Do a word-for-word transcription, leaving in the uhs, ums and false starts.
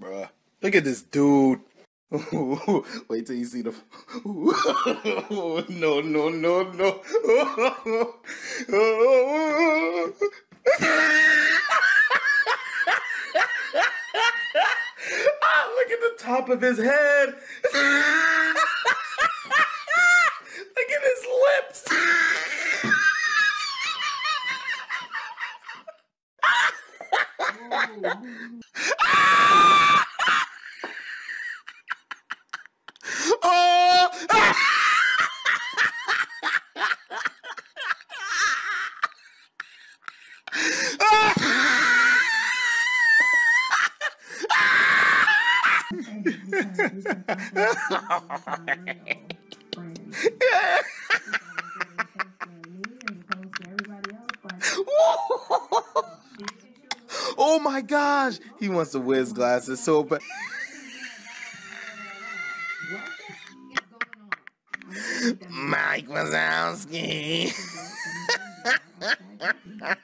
bruh. Look at this dude. Wait till you see the. No, no, no, no. Ah, look at the top of his head. Look at his lips. Oh! Oh my gosh, he wants to wear his glasses so bad. Mike Wazowski.